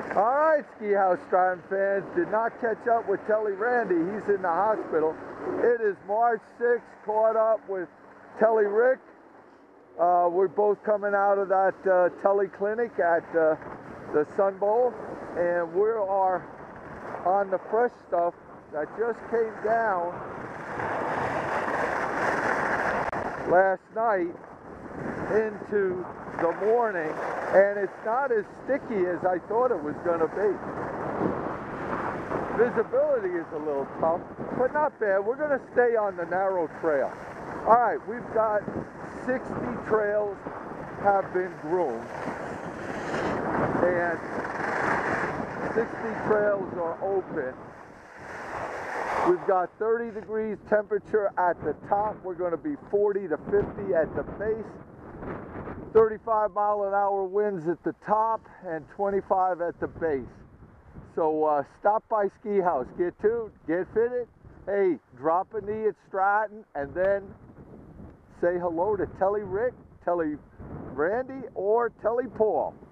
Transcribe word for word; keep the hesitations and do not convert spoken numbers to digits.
All right, Ski House Stratton fans, did not catch up with Telly Randy. He's in the hospital. It is March sixth, caught up with Telly Rick. Uh, we're both coming out of that uh, Telly clinic at uh, the Sun Bowl, and we are on the fresh stuff that just came down last night into the morning, and it's not as sticky as I thought it was going to be. Visibility is a little tough, but not bad. We're going to stay on the narrow trail. All right, we've got sixty trails have been groomed, and sixty trails are open. We've got thirty degrees temperature at the top. We're going to be forty to fifty at the base. thirty-five mile an hour winds at the top and twenty-five at the base. So uh, stop by Ski House, get tuned, get fitted. Hey, drop a knee at Stratton and then say hello to Telly Rick, Telly Randy, or Telly Paul.